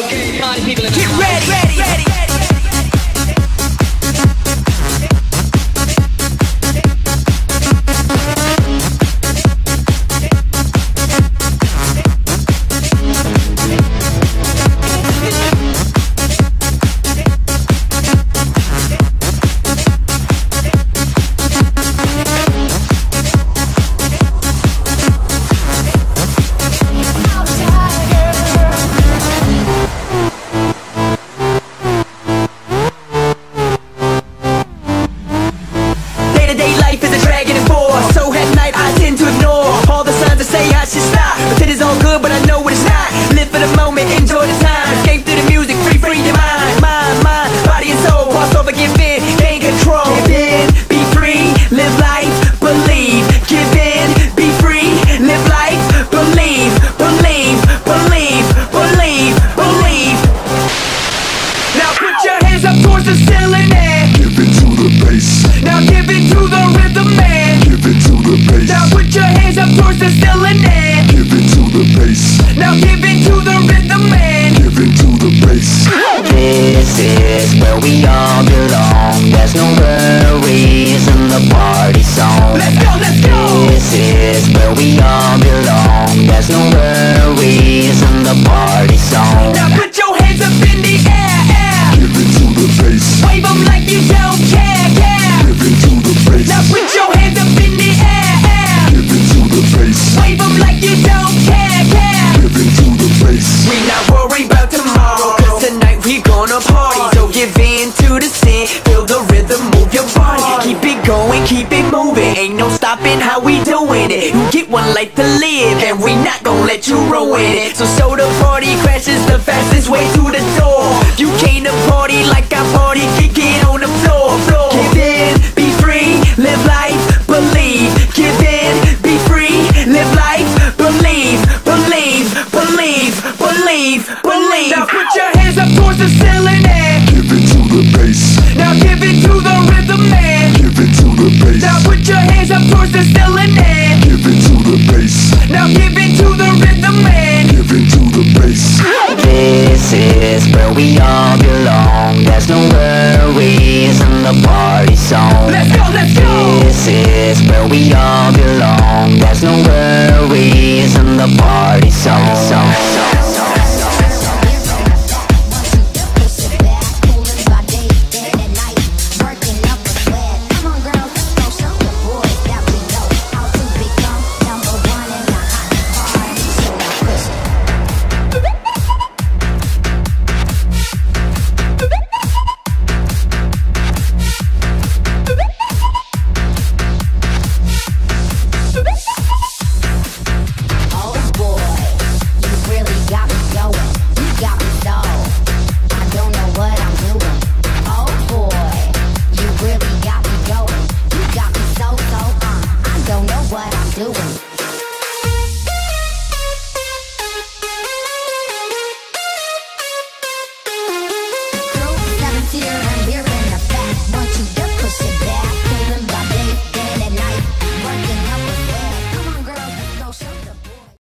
Okay, party people in the Get house. ready. Day-to-day life is a dragon and force, so at night I tend to ignore all the signs that say I should stop. But it is all good, but I know what it's not. Live for the moment, enjoy the time. Escape through the music, free your mind. Mind, body and soul, cross over, give in, gain control. Give in, be free, live life, believe. Give in, be free, live life, believe. Now put your hands up towards the ceiling and Give it to the bass. now give it to the rhythm man. Give it to the bass. Now put your hands up towards the ceiling and Give it to the bass. now give it to the rhythm man. Give it to the bass. This is where we all belong. There's no worries in the party song. Let's go. This is where we all belong. There's no worries in the party song. Now put your hands up in the air. Give it to the bass. Wave them like you don't care. Give it to the bass. Now put your hands up in the air. Give it to the bass. Wave them like you don't care. Give it to the bass. We not worry about tomorrow, cause tonight we gonna party. So give in to the sin, feel the rhythm, move your body. Keep it going, keep it moving, ain't no stopping how we doing it. You get one life to live, and we not gonna let you ruin it. So the party crashes the fastest way to the door. You came to party like I party, kick it on the floor. Give in, be free, live life, believe. Give in, be free, live life, believe. Now put your hands up towards the ceiling and Give it to the bass. now give it to the rhythm man. Give it to the bass. Now put your hands up towards the ceiling and Give it to the bass. now give it to the rhythm man. Give it to the bass. This is where we all belong. There's no worries in the party song. Let's go. This is where we all belong. There's no worries in the party song.